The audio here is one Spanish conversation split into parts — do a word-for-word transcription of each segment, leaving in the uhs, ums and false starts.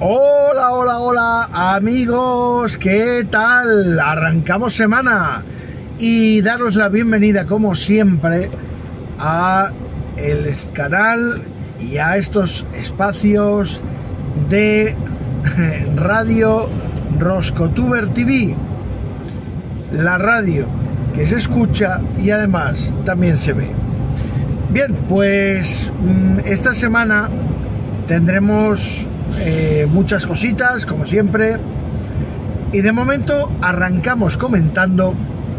Hola, hola, hola, amigos, ¿qué tal? Arrancamos semana y daros la bienvenida, como siempre, a el canal y a estos espacios de Radio Roscotuber T V, la radio que se escucha y además también se ve. Bien, pues esta semana tendremos eh, muchas cositas, como siempre, y de momento arrancamos comentando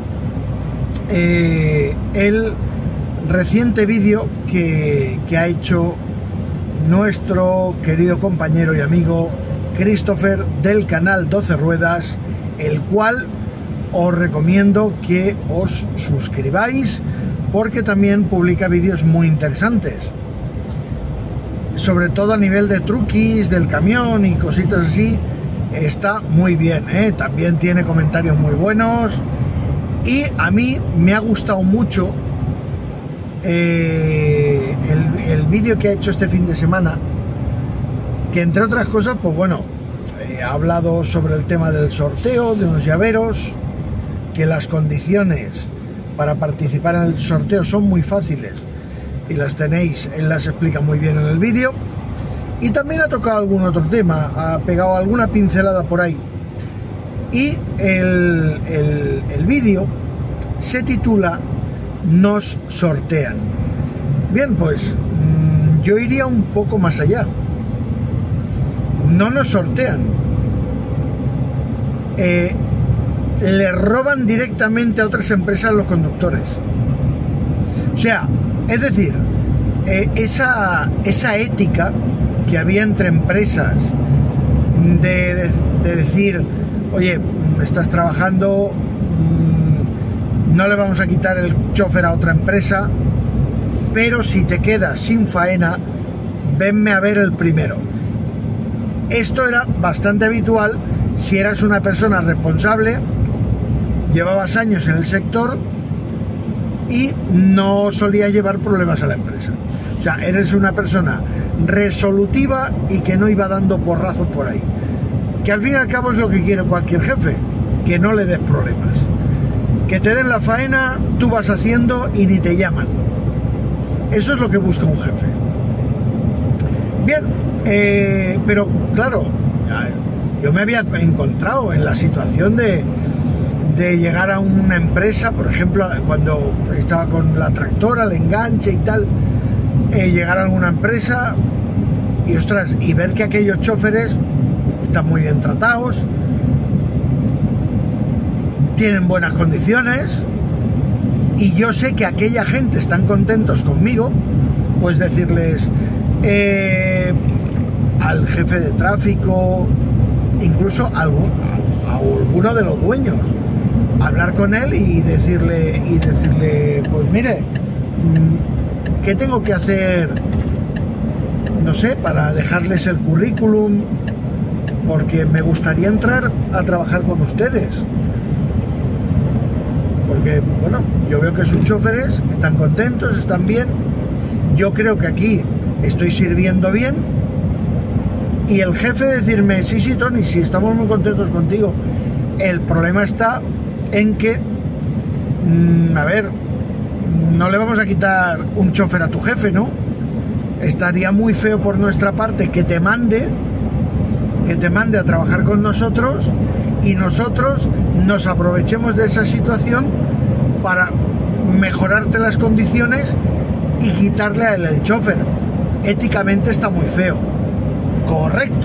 eh, el reciente vídeo que, que ha hecho nuestro querido compañero y amigo Christopher del canal doce Ruedas, el cual os recomiendo que os suscribáis porque también publica vídeos muy interesantes, sobre todo a nivel de truquis del camión y cositas así. Está muy bien, ¿eh? También tiene comentarios muy buenos y a mí me ha gustado mucho eh, el, el vídeo que ha hecho este fin de semana, que entre otras cosas, pues bueno, eh, ha hablado sobre el tema del sorteo de unos llaveros, que las condiciones para participar en el sorteo son muy fáciles y las tenéis, él las explica muy bien en el vídeo, y también ha tocado algún otro tema, ha pegado alguna pincelada por ahí, y el, el, el vídeo se titula Nos sortean. Bien, pues mmm, yo iría un poco más allá. No nos sortean, eh, le roban directamente a otras empresas los conductores. O sea, es decir, eh, esa, esa ética que había entre empresas de, de, de decir, oye, estás trabajando, mmm, no le vamos a quitar el chofer a otra empresa, pero si te quedas sin faena, venme a ver el primero. Esto era bastante habitual si eras una persona responsable, llevabas años en el sector y no solía llevar problemas a la empresa. O sea, eres una persona resolutiva y que no iba dando porrazos por ahí. Que al fin y al cabo es lo que quiere cualquier jefe, que no le des problemas. Que te den la faena, tú vas haciendo y ni te llaman. Eso es lo que busca un jefe. Bien, eh, pero claro, yo me había encontrado en la situación de de llegar a una empresa, por ejemplo, cuando estaba con la tractora, el enganche y tal, eh, llegar a alguna empresa y ostras, y ver que aquellos choferes están muy bien tratados, tienen buenas condiciones, y yo sé que aquella gente están contentos conmigo, pues decirles eh, al jefe de tráfico, incluso a algún, a alguno de los dueños, hablar con él y decirle, y decirle, pues mire, ¿qué tengo que hacer? No sé, para dejarles el currículum, porque me gustaría entrar a trabajar con ustedes. Porque, bueno, yo veo que sus choferes están contentos, están bien. Yo creo que aquí estoy sirviendo bien. Y el jefe decirme, sí, sí, Tony, sí, estamos muy contentos contigo. El problema está en que, mmm, a ver, no le vamos a quitar un chofer a tu jefe, ¿no? Estaría muy feo por nuestra parte que te mande, que te mande a trabajar con nosotros y nosotros nos aprovechemos de esa situación para mejorarte las condiciones y quitarle a él el chofer. Éticamente está muy feo. Correcto.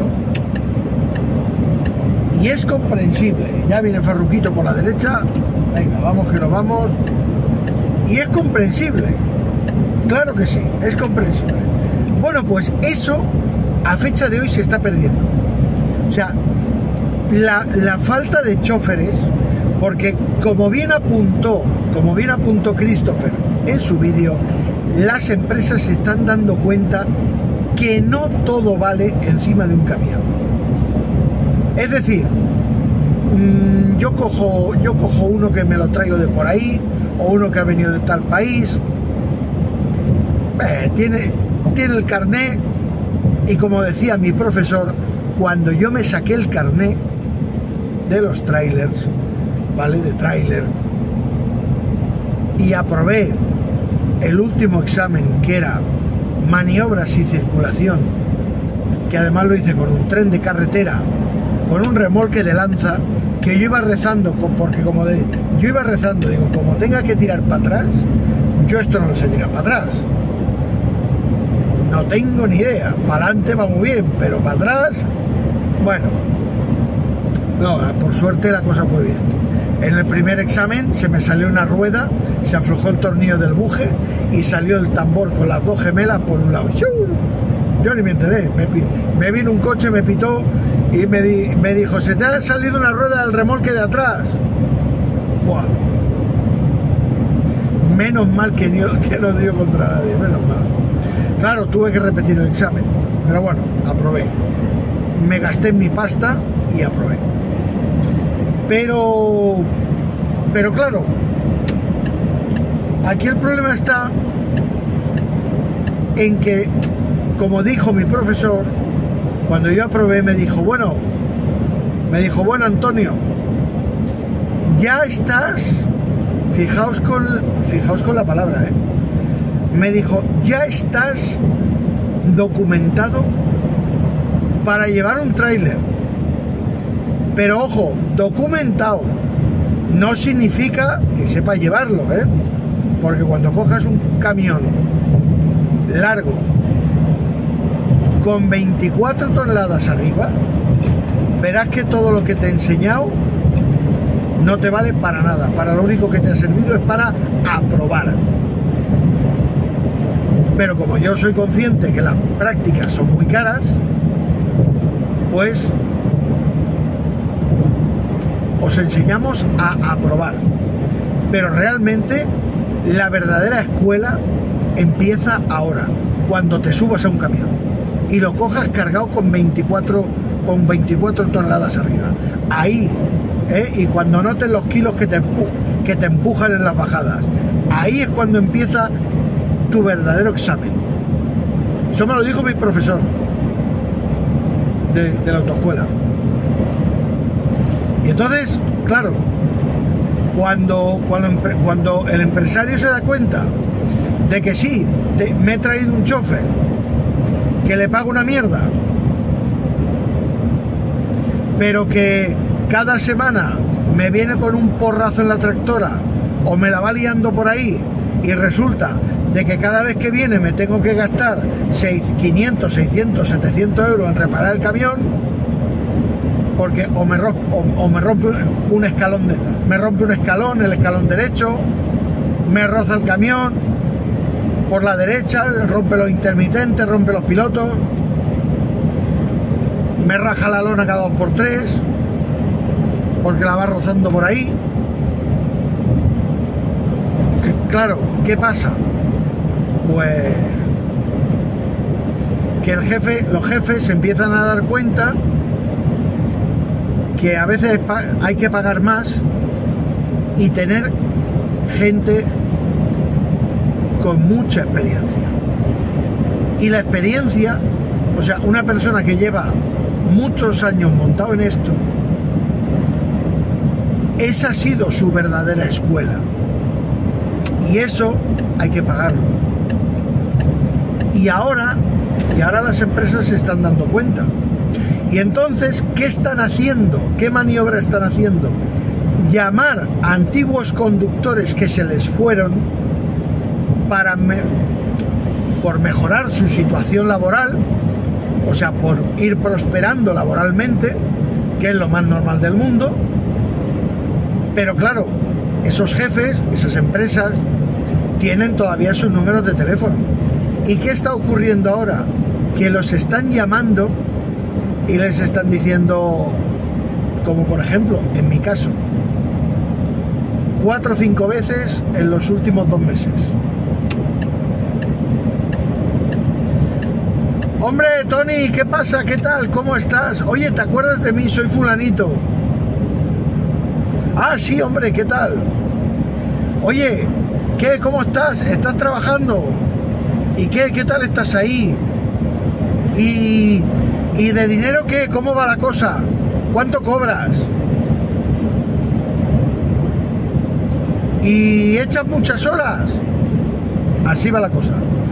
Y es comprensible. Ya viene Farruquito por la derecha. Venga, vamos que nos vamos. Y es comprensible. Claro que sí, es comprensible. Bueno, pues eso a fecha de hoy se está perdiendo. O sea, la, la falta de choferes, porque como bien apuntó, como bien apuntó Christopher en su vídeo, las empresas se están dando cuenta que no todo vale encima de un camión. Es decir, mmm, yo cojo, yo cojo uno que me lo traigo de por ahí, o uno que ha venido de tal país, eh, tiene, tiene el carné, y como decía mi profesor, cuando yo me saqué el carné de los trailers, ¿vale? De tráiler, y aprobé el último examen, que era maniobras y circulación, que además lo hice con un tren de carretera, con un remolque de lanza, que yo iba rezando, porque como de, yo iba rezando, digo, como tenga que tirar para atrás, yo esto no lo sé tirar para atrás. No tengo ni idea. Para adelante va muy bien, pero para atrás, bueno, no, por suerte la cosa fue bien. En el primer examen se me salió una rueda, se aflojó el tornillo del buje y salió el tambor con las dos gemelas por un lado. Yo ni me enteré, me, me vino un coche, me pitó y me, di, me dijo, se te ha salido una rueda del remolque de atrás. Buah. Menos mal que, ni, que no dio contra nadie, menos mal. Claro, tuve que repetir el examen, pero bueno, aprobé. Me gasté mi pasta y aprobé. Pero, pero claro, aquí el problema está en que, como dijo mi profesor, cuando yo aprobé me dijo, bueno, me dijo, bueno, Antonio, ya estás, fijaos con, fijaos con la palabra, ¿eh? Me dijo, ya estás documentado para llevar un tráiler. Pero ojo, documentado no significa que sepas llevarlo, ¿eh? Porque cuando cojas un camión largo con veinticuatro toneladas arriba, verás que todo lo que te he enseñado no te vale para nada. Para lo único que te ha servido es para aprobar. Pero como yo soy consciente que las prácticas son muy caras, pues os enseñamos a aprobar. Pero realmente la verdadera escuela empieza ahora, cuando te subas a un camión y lo cojas cargado con veinticuatro, con veinticuatro toneladas arriba. Ahí, ¿eh? Y cuando notes los kilos que te, que te empujan en las bajadas, ahí es cuando empieza tu verdadero examen. Eso me lo dijo mi profesor de, de la autoescuela. Y entonces, claro, cuando, cuando, cuando el empresario se da cuenta de que sí, te, me he traído un chofer que le paga una mierda, pero que cada semana me viene con un porrazo en la tractora o me la va liando por ahí, y resulta de que cada vez que viene me tengo que gastar quinientos, seiscientos, setecientos euros en reparar el camión, porque o me, rompe, o, o me rompe un escalón de, me rompe un escalón, el escalón derecho, me roza el camión por la derecha, rompe los intermitentes, rompe los pilotos, me raja la lona cada dos por tres porque la va rozando por ahí. Claro, ¿qué pasa? Pues que el jefe, los jefes se empiezan a dar cuenta que a veces hay que pagar más y tener gente con mucha experiencia. Y la experiencia, o sea, una persona que lleva muchos años montado en esto, esa ha sido su verdadera escuela. Y eso hay que pagarlo. Y ahora, y ahora las empresas se están dando cuenta. Y entonces, ¿qué están haciendo? ¿Qué maniobra están haciendo? Llamar a antiguos conductores que se les fueron para me, por mejorar su situación laboral, o sea, por ir prosperando laboralmente, que es lo más normal del mundo. Pero claro, esos jefes, esas empresas, tienen todavía sus números de teléfono. ¿Y qué está ocurriendo ahora? Que los están llamando y les están diciendo, como por ejemplo, en mi caso, cuatro o cinco veces en los últimos dos meses. Hombre, Tony, ¿qué pasa? ¿Qué tal? ¿Cómo estás? Oye, ¿te acuerdas de mí? Soy fulanito. Ah, sí, hombre, ¿qué tal? Oye, ¿qué? ¿Cómo estás? ¿Estás trabajando? ¿Y qué? ¿Qué tal estás ahí? Y, ¿Y de dinero qué? ¿Cómo va la cosa? ¿Cuánto cobras? ¿Y echas muchas horas? Así va la cosa.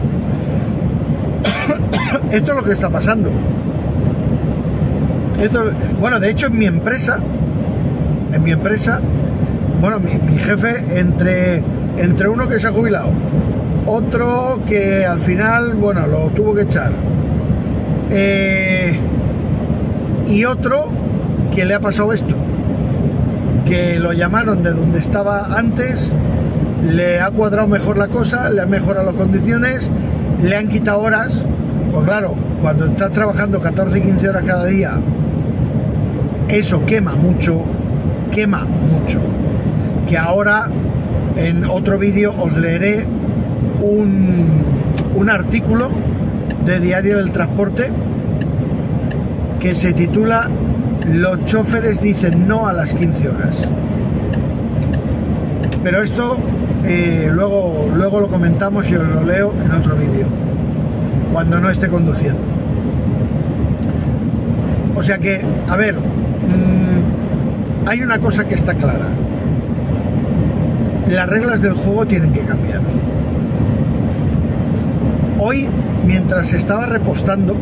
Esto es lo que está pasando. Esto, bueno, de hecho en mi empresa, en mi empresa, bueno, mi, mi jefe, entre, entre uno que se ha jubilado, otro que al final, bueno, lo tuvo que echar, eh, y otro que le ha pasado esto, que lo llamaron de donde estaba antes, le ha cuadrado mejor la cosa, le han mejorado las condiciones, le han quitado horas. Pues claro, cuando estás trabajando catorce, quince horas cada día, eso quema mucho, quema mucho. Que ahora en otro vídeo os leeré un, un artículo de Diario del Transporte que se titula "Los choferes dicen no a las quince horas". Pero esto eh, luego, luego lo comentamos y os lo leo en otro vídeo, cuando no esté conduciendo. O sea que, a ver, mmm, hay una cosa que está clara. Las reglas del juego tienen que cambiar. Hoy, mientras estaba repostando,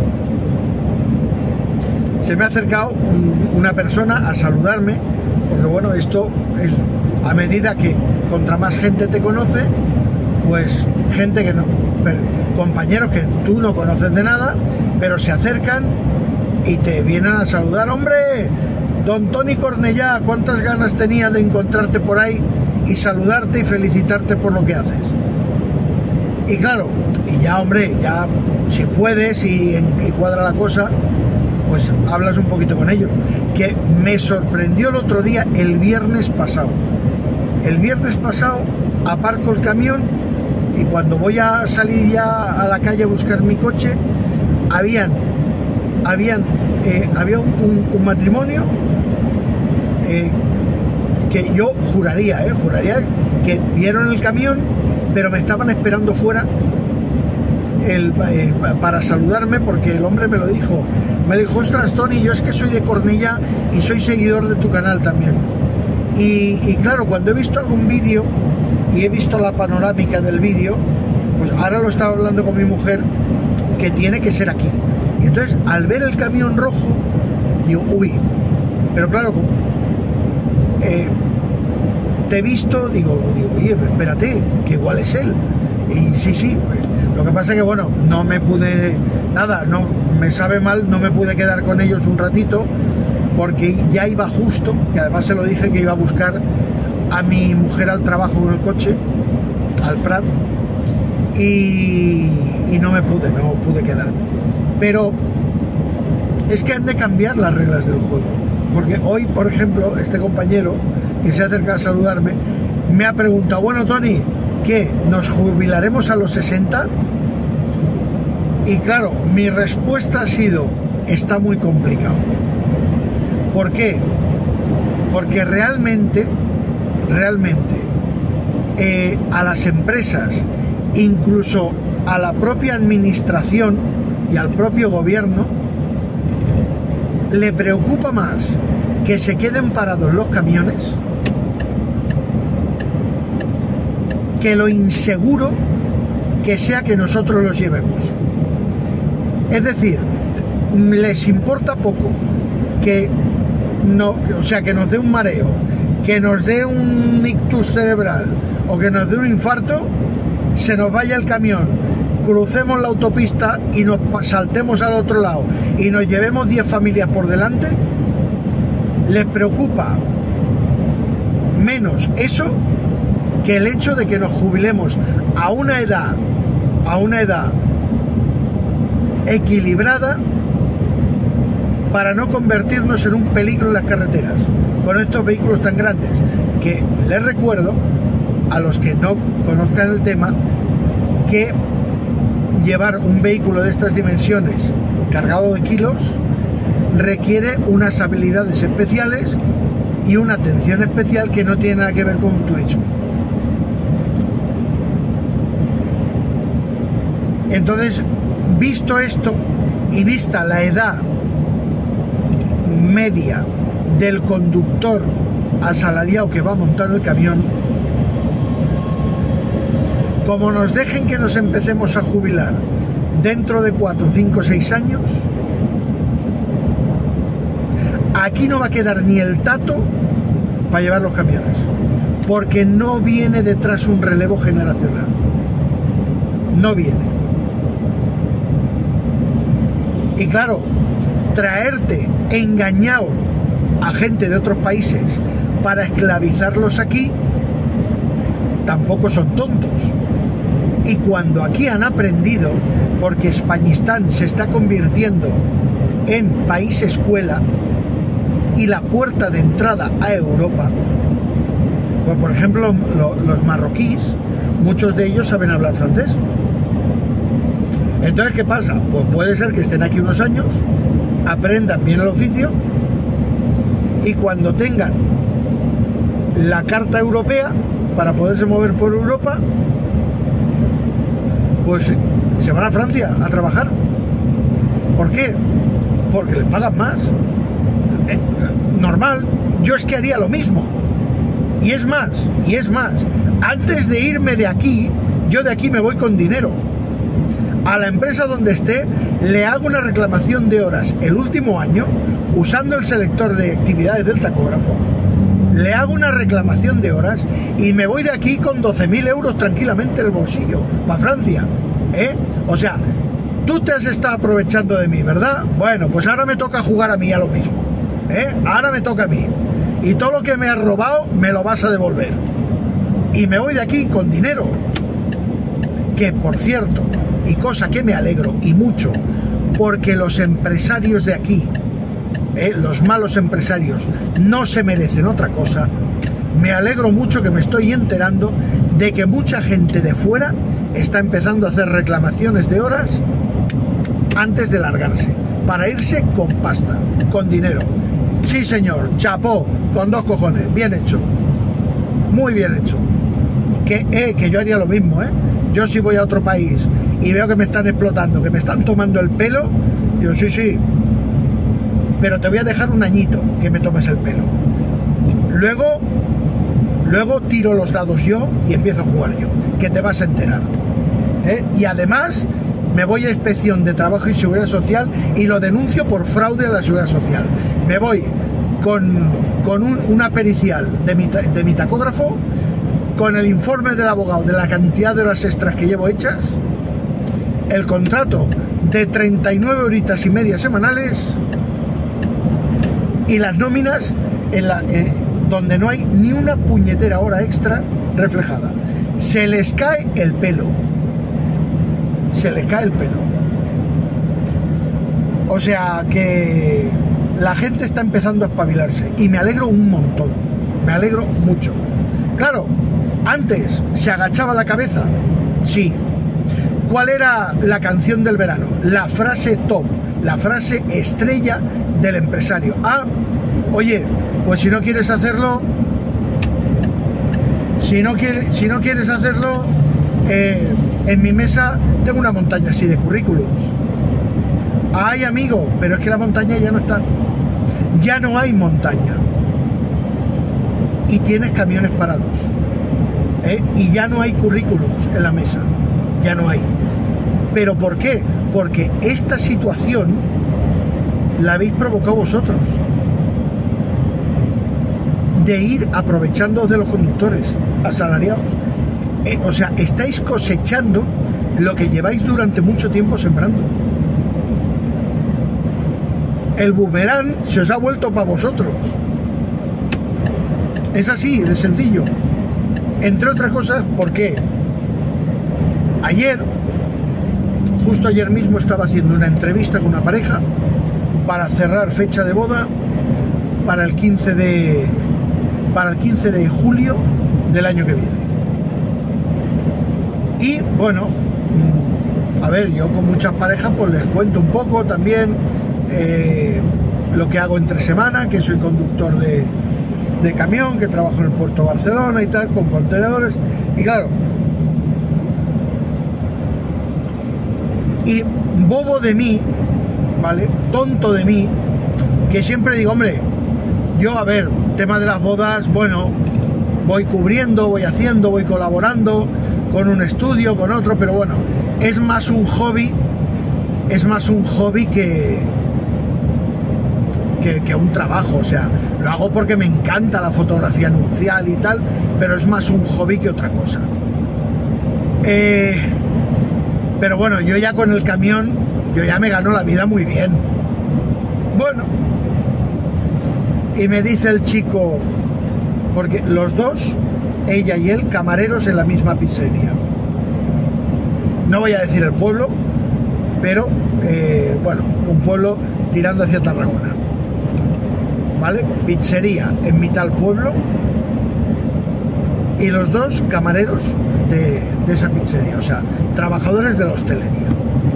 se me ha acercado un, una persona a saludarme, porque bueno, esto es a medida que contra más gente te conoce, pues gente que no, compañeros que tú no conoces de nada, pero se acercan y te vienen a saludar. Hombre, don Toni Cornellá, cuántas ganas tenía de encontrarte por ahí y saludarte y felicitarte por lo que haces. Y claro, y ya, hombre, ya si puedes y, y cuadra la cosa, pues hablas un poquito con ellos. Que me sorprendió el otro día, el viernes pasado. El viernes pasado aparco el camión y cuando voy a salir ya a la calle a buscar mi coche, habían, habían, eh, había un, un, un matrimonio eh, que yo juraría, eh, juraría que vieron el camión, pero me estaban esperando fuera el, eh, para saludarme, porque el hombre me lo dijo. Me dijo: ostras, Toni, yo es que soy de Cornellá y soy seguidor de tu canal también. Y, y claro, cuando he visto algún vídeo y he visto la panorámica del vídeo, pues ahora lo estaba hablando con mi mujer, que tiene que ser aquí. Y entonces, al ver el camión rojo, digo, uy, pero claro, eh, te he visto, digo, digo, oye, espérate, que igual es él. Y sí, sí, lo que pasa es que, bueno, no me pude, nada, no me sabe mal, no me pude quedar con ellos un ratito, porque ya iba justo, que además se lo dije que iba a buscar a mi mujer al trabajo en el coche, al Prat, y, y no me pude, no pude quedarme. Pero es que han de cambiar las reglas del juego, porque hoy, por ejemplo, este compañero que se acerca a saludarme me ha preguntado: bueno, Toni, ¿qué? ¿Nos jubilaremos a los sesenta? Y claro, mi respuesta ha sido: está muy complicado. ¿Por qué? Porque realmente, realmente, eh, a las empresas, incluso a la propia administración y al propio gobierno, le preocupa más que se queden parados los camiones que lo inseguro que sea que nosotros los llevemos. Es decir, les importa poco que no, o sea, que nos dé un mareo, que nos dé un ictus cerebral o que nos dé un infarto, se nos vaya el camión, crucemos la autopista y nos saltemos al otro lado y nos llevemos diez familias por delante. Les preocupa menos eso que el hecho de que nos jubilemos a una edad, a una edad equilibrada, para no convertirnos en un peligro en las carreteras con estos vehículos tan grandes, que les recuerdo a los que no conozcan el tema que llevar un vehículo de estas dimensiones cargado de kilos requiere unas habilidades especiales y una atención especial que no tiene nada que ver con un turismo. Entonces, visto esto y vista la edad media del conductor asalariado que va a montar el camión, como nos dejen que nos empecemos a jubilar dentro de cuatro, cinco, seis años, aquí no va a quedar ni el tato para llevar los camiones, porque no viene detrás un relevo generacional, no viene. Y claro, traerte engañado a gente de otros países para esclavizarlos aquí, tampoco son tontos. Y cuando aquí han aprendido, porque Españistán se está convirtiendo en país escuela y la puerta de entrada a Europa, pues por ejemplo lo, los marroquíes, muchos de ellos saben hablar francés. Entonces, ¿qué pasa? Pues puede ser que estén aquí unos años, aprendan bien el oficio y cuando tengan la carta europea para poderse mover por Europa, pues se van a Francia a trabajar. ¿Por qué? Porque les pagan más. Eh, normal. Yo es que haría lo mismo. Y es más, y es más. Antes de irme de aquí, yo de aquí me voy con dinero. A la empresa donde esté, le hago una reclamación de horas el último año, usando el selector de actividades del tacógrafo. Le hago una reclamación de horas y me voy de aquí con doce mil euros tranquilamente en el bolsillo, para Francia, ¿eh? O sea, tú te has estado aprovechando de mí, ¿verdad? Bueno, pues ahora me toca jugar a mí a lo mismo, ¿eh? Ahora me toca a mí. Y todo lo que me has robado, me lo vas a devolver. Y me voy de aquí con dinero. Que, por cierto, y cosa que me alegro, y mucho, porque los empresarios de aquí, Eh, los malos empresarios no se merecen otra cosa. Me alegro mucho que me estoy enterando de que mucha gente de fuera está empezando a hacer reclamaciones de horas antes de largarse, para irse con pasta, con dinero. Sí señor, chapó, con dos cojones, bien hecho, muy bien hecho. Que, eh, que yo haría lo mismo, ¿eh? Yo si voy a otro país y veo que me están explotando, que me están tomando el pelo, digo sí, sí, pero te voy a dejar un añito que me tomes el pelo. Luego, luego tiro los dados yo y empiezo a jugar yo, que te vas a enterar, ¿eh? Y además me voy a inspección de trabajo y seguridad social y lo denuncio por fraude a la seguridad social. Me voy con, con un, una pericial de mi, de mi tacógrafo, con el informe del abogado de la cantidad de horas extras que llevo hechas, el contrato de treinta y nueve horitas y media semanales y las nóminas en la, eh, donde no hay ni una puñetera hora extra reflejada. Se les cae el pelo. Se les cae el pelo. O sea que la gente está empezando a espabilarse y me alegro un montón. Me alegro mucho. Claro, antes se agachaba la cabeza. Sí. ¿Cuál era la canción del verano? La frase top, la frase estrella del empresario. Ah, oye, pues si no quieres hacerlo, si no quieres, si no quieres hacerlo, eh, en mi mesa tengo una montaña así de currículums. Ay, amigo, pero es que la montaña ya no está. Ya no hay montaña. Y tienes camiones parados. ¿eh? Y ya no hay currículums en la mesa. Ya no hay. ¿Pero por qué? Porque esta situación la habéis provocado vosotros, de ir aprovechándoos de los conductores asalariados. Eh, o sea, estáis cosechando lo que lleváis durante mucho tiempo sembrando. El boomerang se os ha vuelto para vosotros. Es así, de sencillo. Entre otras cosas, ¿por qué? Ayer, justo ayer mismo, estaba haciendo una entrevista con una pareja para cerrar fecha de boda para el quince de para el quince de julio del año que viene. Y bueno, a ver, yo con muchas parejas pues les cuento un poco también eh, lo que hago entre semana, que soy conductor de, de camión, que trabajo en el puerto de Barcelona y tal, con contenedores. Y claro, y bobo de mí, ¿vale? Tonto de mí, que siempre digo, hombre, yo, a ver, tema de las bodas, bueno, voy cubriendo, voy haciendo, voy colaborando con un estudio, con otro, pero bueno, es más un hobby, es más un hobby que, que, que un trabajo. O sea, lo hago porque me encanta la fotografía nupcial y tal, pero es más un hobby que otra cosa. Eh, pero bueno, yo ya con el camión, yo ya me gano la vida muy bien. Bueno, y me dice el chico, porque los dos, ella y él, camareros en la misma pizzería. No voy a decir el pueblo, pero eh, bueno, un pueblo tirando hacia Tarragona, ¿vale? Pizzería en mitad del pueblo, y los dos camareros de, de esa pizzería, o sea, trabajadores de la hostelería.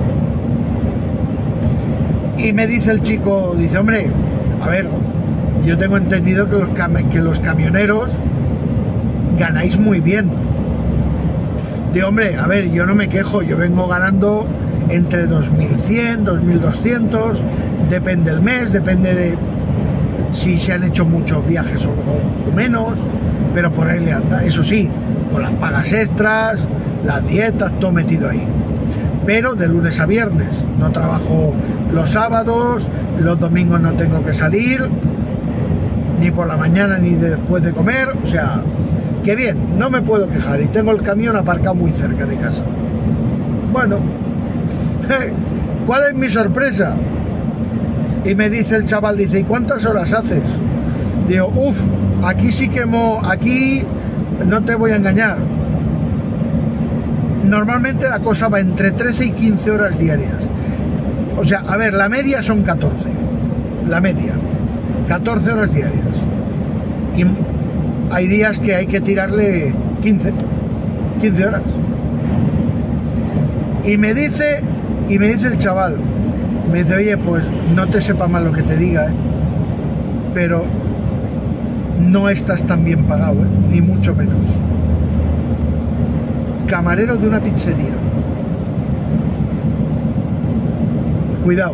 Y me dice el chico, dice, hombre, a ver, yo tengo entendido que los, cam que los camioneros ganáis muy bien. Digo, hombre, a ver, yo no me quejo, yo vengo ganando entre dos mil cien, dos mil doscientos, depende del mes, depende de si se han hecho muchos viajes o, o menos, pero por ahí le anda. Eso sí, con las pagas extras, las dietas, todo metido ahí. Pero de lunes a viernes, no trabajo los sábados, los domingos no tengo que salir, ni por la mañana ni después de comer, o sea, que bien, no me puedo quejar, y tengo el camión aparcado muy cerca de casa. Bueno, ¿cuál es mi sorpresa? Y me dice el chaval, dice, ¿y cuántas horas haces? Digo, uff, aquí sí que mo, aquí no te voy a engañar. Normalmente la cosa va entre trece y quince horas diarias. O sea, a ver, la media son catorce. La media. catorce horas diarias. Y hay días que hay que tirarle quince. quince horas. Y me dice, y me dice el chaval, me dice, oye, pues no te sepa mal lo que te diga, ¿eh? Pero no estás tan bien pagado, ¿eh? Ni mucho menos. Camarero de una pizzería. Cuidado.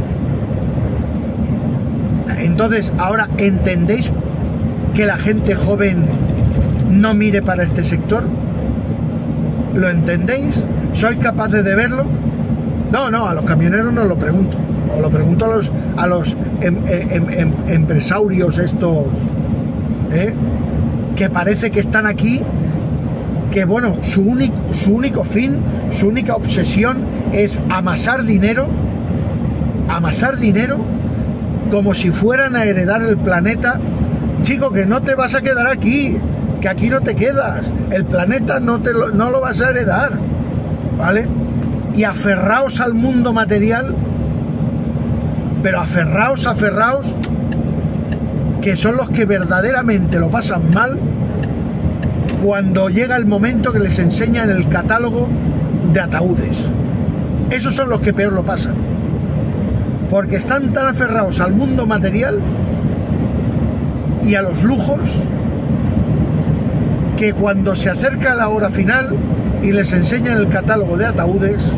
Entonces, ahora, ¿entendéis que la gente joven no mire para este sector? ¿Lo entendéis? ¿Sois capaces de verlo? No, no, a los camioneros no lo pregunto. O lo pregunto a los, a los em, em, em, empresarios estos, ¿eh? Que parece que están aquí, que bueno, su único, su único fin, su única obsesión es amasar dinero, amasar dinero, como si fueran a heredar el planeta. Chico, que no te vas a quedar aquí, que aquí no te quedas, el planeta no, te lo, no lo vas a heredar, ¿vale? Y aferraos al mundo material, pero aferraos, aferraos, que son los que verdaderamente lo pasan mal cuando llega el momento que les enseñan el catálogo de ataúdes. Esos son los que peor lo pasan, porque están tan aferrados al mundo material y a los lujos, que cuando se acerca la hora final y les enseñan el catálogo de ataúdes,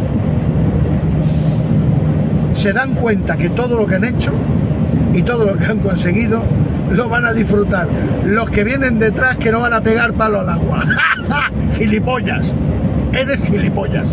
se dan cuenta que todo lo que han hecho y todo lo que han conseguido lo van a disfrutar los que vienen detrás, que no van a pegar palo al agua. Gilipollas, eres gilipollas,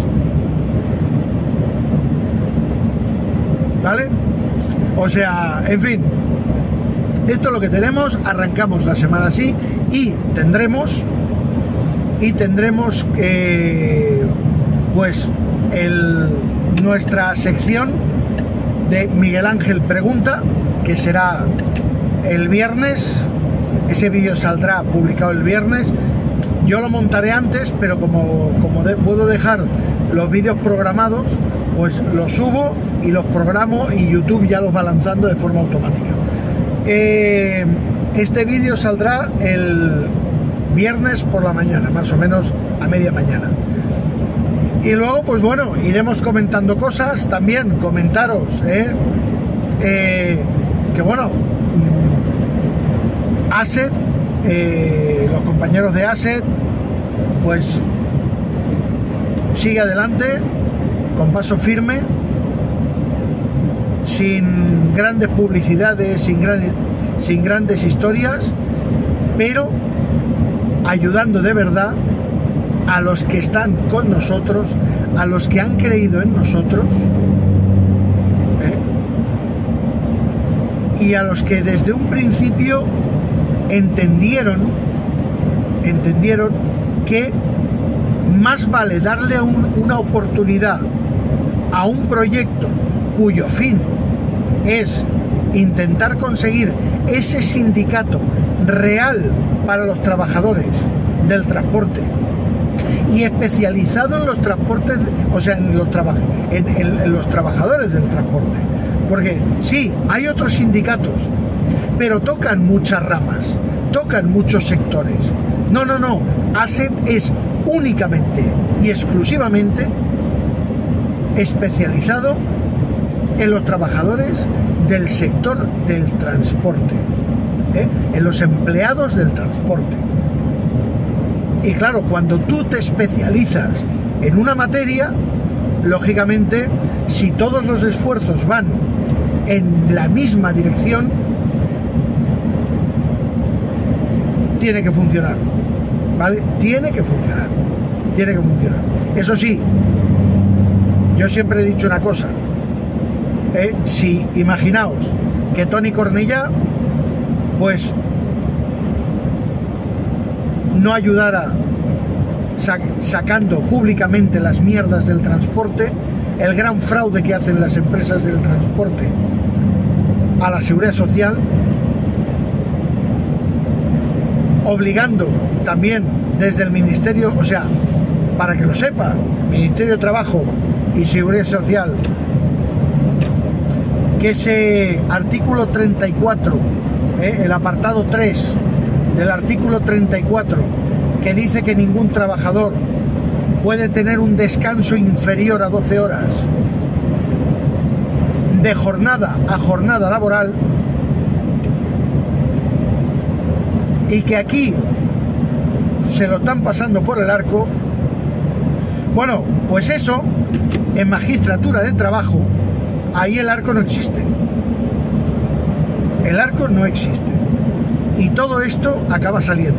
¿vale? O sea, en fin, esto es lo que tenemos. Arrancamos la semana así y tendremos y tendremos que, pues, el, nuestra sección de Miguel Ángel Pregunta, que será el viernes. Ese vídeo saldrá publicado el viernes. Yo lo montaré antes, pero como, como de, puedo dejar los vídeos programados, pues los subo y los programo, y YouTube ya los va lanzando de forma automática. Eh, este vídeo saldrá el viernes por la mañana, más o menos a media mañana. Y luego, pues bueno, iremos comentando cosas. También comentaros, ¿eh? Eh, que bueno, Asset, eh, los compañeros de Asset, pues sigue adelante con paso firme. sin grandes publicidades, sin grandes, sin grandes historias, pero ayudando de verdad a los que están con nosotros, a los que han creído en nosotros, ¿eh? Y a los que desde un principio entendieron, entendieron que más vale darle un, una oportunidad a un proyecto cuyo fin es intentar conseguir ese sindicato real para los trabajadores del transporte y especializado en los transportes, o sea, en los, traba, en, en, en los trabajadores del transporte. Porque sí, hay otros sindicatos, pero tocan muchas ramas, tocan muchos sectores. No, no, no, ASET es únicamente y exclusivamente especializado en los trabajadores del sector del transporte, ¿eh? En los empleados del transporte. Y claro, cuando tú te especializas en una materia, lógicamente, si todos los esfuerzos van en la misma dirección, tiene que funcionar, ¿vale? Tiene que funcionar, tiene que funcionar. Eso sí, yo siempre he dicho una cosa, ¿eh? Si imaginaos que Toni Cornellà, pues, no ayudara sac sacando públicamente las mierdas del transporte, el gran fraude que hacen las empresas del transporte a la seguridad social, obligando también desde el Ministerio, o sea, para que lo sepa, Ministerio de Trabajo y Seguridad Social, que ese artículo treinta y cuatro, eh, el apartado tres del artículo treinta y cuatro, que dice que ningún trabajador puede tener un descanso inferior a doce horas de jornada a jornada laboral, y que aquí se lo están pasando por el arco. Bueno, pues eso, en magistratura de trabajo, ahí el arco no existe. El arco no existe. Y todo esto acaba saliendo.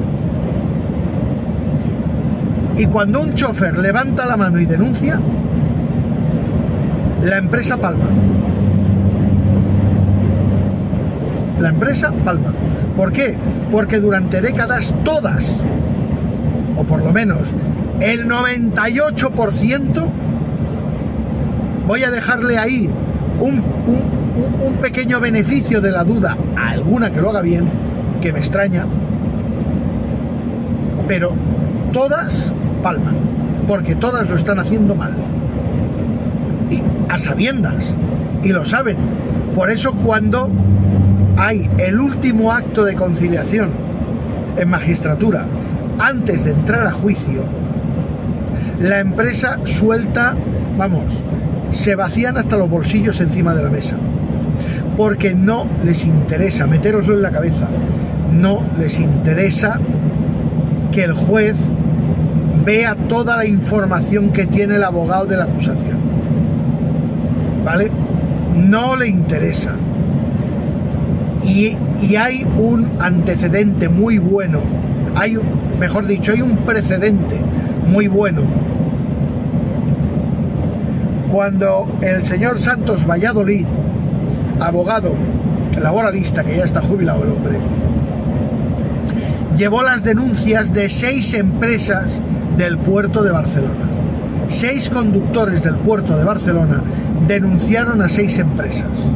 Y cuando un chofer levanta la mano y denuncia, la empresa palma. La empresa palma. ¿Por qué? Porque durante décadas todas, o por lo menos el noventa y ocho por ciento, voy a dejarle ahí un, un, un pequeño beneficio de la duda a alguna que lo haga bien, que me extraña, pero todas palman, porque todas lo están haciendo mal, y a sabiendas, y lo saben. Por eso cuando hay el último acto de conciliación en magistratura antes de entrar a juicio, la empresa suelta, vamos, se vacían hasta los bolsillos encima de la mesa, porque no les interesa, meteroslo en la cabeza, no les interesa que el juez vea toda la información que tiene el abogado de la acusación, ¿vale? No le interesa. Y, y hay un antecedente muy bueno, hay, mejor dicho, hay un precedente muy bueno. Cuando el señor Santos Valladolid, abogado laboralista, que ya está jubilado el hombre, llevó las denuncias de seis empresas del puerto de Barcelona. Seis conductores del puerto de Barcelona denunciaron a seis empresas.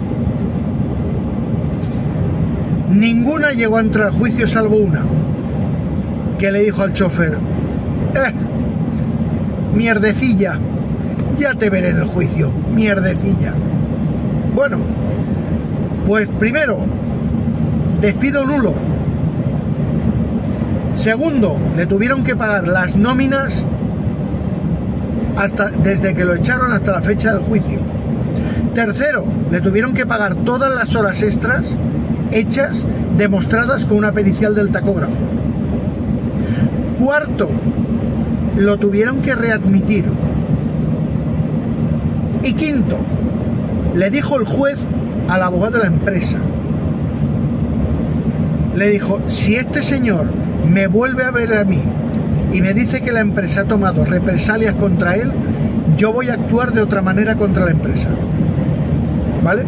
Ninguna llegó a entrar a juicio salvo una, que le dijo al chofer: eh, mierdecilla, ya te veré en el juicio, mierdecilla. Bueno, pues primero, despido nulo. Segundo, le tuvieron que pagar las nóminas hasta, desde que lo echaron hasta la fecha del juicio. Tercero, le tuvieron que pagar todas las horas extras hechas, demostradas con una pericial del tacógrafo. Cuarto, lo tuvieron que readmitir. Y quinto, Le dijo el juez al abogado de la empresa, le dijo, si este señor me vuelve a ver a mí y me dice que la empresa ha tomado represalias contra él, yo voy a actuar de otra manera contra la empresa. ¿Vale?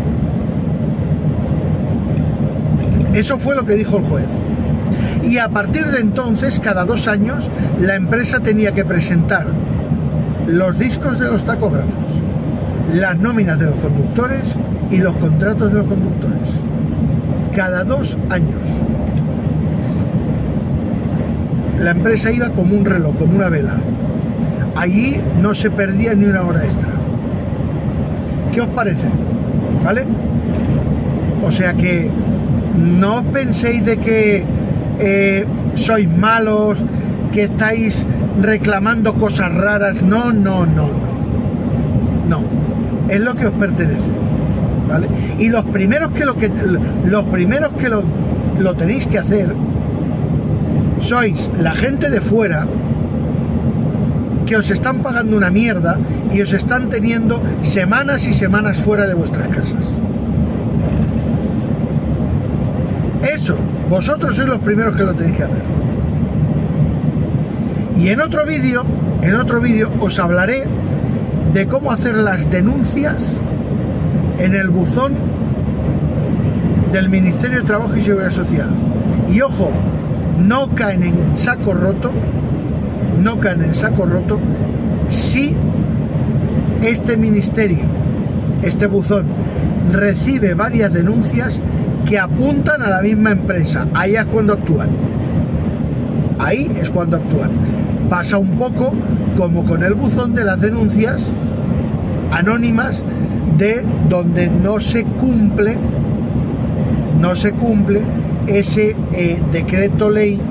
Eso fue lo que dijo el juez. Y a partir de entonces, cada dos años, la empresa tenía que presentar los discos de los tacógrafos, las nóminas de los conductores y los contratos de los conductores. Cada dos años. La empresa iba como un reloj, como una vela. Allí no se perdía ni una hora extra. ¿Qué os parece? ¿Vale? O sea que no os penséis de que eh, sois malos, que estáis reclamando cosas raras. No, no, no, no. No. Es lo que os pertenece. ¿Vale? Y los primeros que lo que los primeros que lo, lo tenéis que hacer sois la gente de fuera, que os están pagando una mierda y os están teniendo semanas y semanas fuera de vuestras casas. Eso, vosotros sois los primeros que lo tenéis que hacer. Y en otro vídeo, en otro vídeo os hablaré de cómo hacer las denuncias en el buzón del Ministerio de Trabajo y Seguridad Social. Y ojo, no caen en saco roto, no caen en saco roto si este ministerio, este buzón, recibe varias denuncias que apuntan a la misma empresa. Ahí es cuando actúan. Ahí es cuando actúan. Pasa un poco como con el buzón de las denuncias anónimas de donde no se cumple, no se cumple ese eh, decreto ley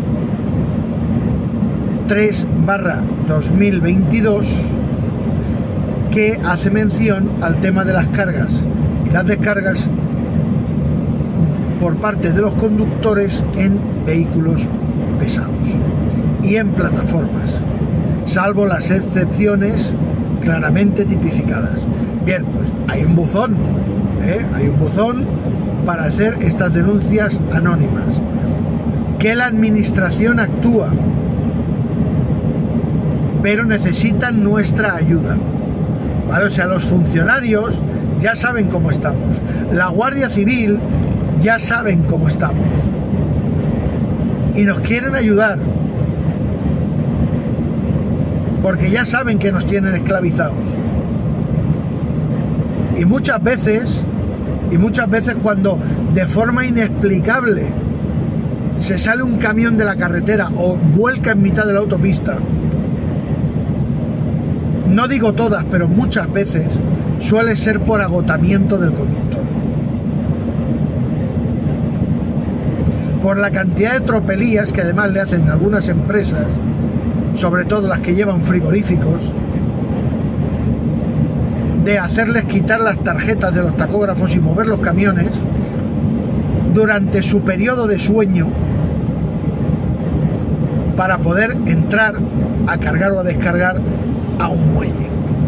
tres barra dos mil veintidós que hace mención al tema de las cargas y las descargas por parte de los conductores en vehículos pesados y en plataformas, salvo las excepciones claramente tipificadas. Bien, pues hay un buzón, ¿eh? hay un buzón para hacer estas denuncias anónimas, que la administración actúa, pero necesitan nuestra ayuda, ¿vale? O sea, los funcionarios ya saben cómo estamos, la Guardia Civil ya saben cómo estamos y nos quieren ayudar porque ya saben que nos tienen esclavizados. Y muchas veces, y muchas veces cuando de forma inexplicable se sale un camión de la carretera o vuelca en mitad de la autopista, no digo todas, pero muchas veces suele ser por agotamiento del conductor. Por la cantidad de tropelías que además le hacen algunas empresas, sobre todo las que llevan frigoríficos, de hacerles quitar las tarjetas de los tacógrafos y mover los camiones durante su periodo de sueño para poder entrar a cargar o a descargar a un muelle.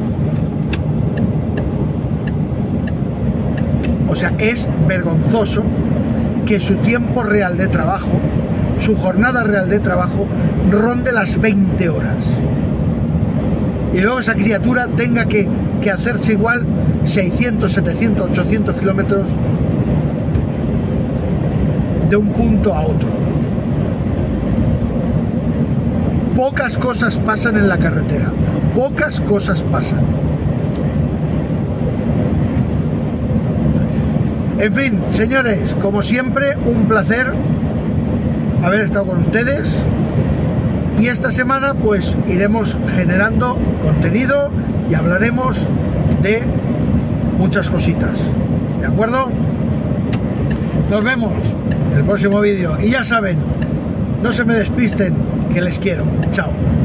O sea, es vergonzoso que su tiempo real de trabajo, su jornada real de trabajo, ronde las veinte horas. Y luego esa criatura tenga que, que hacerse igual seiscientos, setecientos, ochocientos kilómetros de un punto a otro. Pocas cosas pasan en la carretera, pocas cosas pasan. En fin, señores, como siempre, un placer haber estado con ustedes. Y esta semana pues iremos generando contenido y hablaremos de muchas cositas. ¿De acuerdo? Nos vemos en el próximo vídeo. Y ya saben, no se me despisten, que les quiero. Chao.